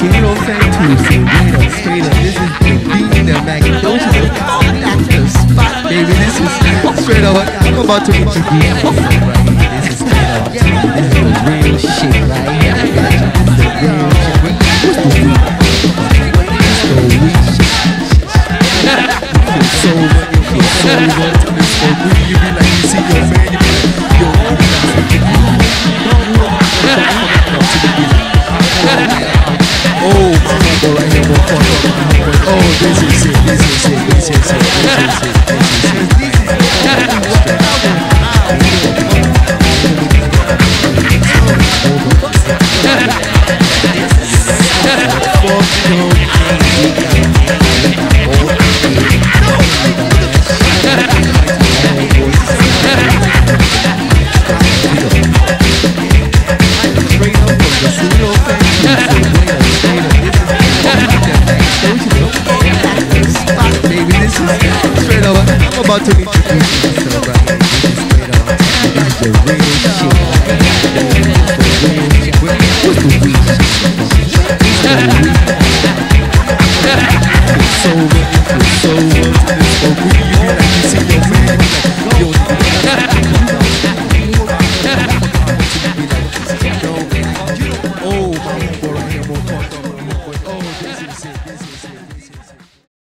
Casino Fentu, straight up, this is the beat, the Macedonia, the spot, baby, this is straight up, I'm about to introduce myself right here, this is straight up, this is the real shit right here, this is the real shit, what's the weed? It's the weed shit, so what, it's the weed, you be like, you see your man, you be like, yo, oh, right here, oh, this is it, this is it, this is it, this is it, this is it. I'm about to introduce myself right here. This is straight up. This is the real shit. What's the weed? It's so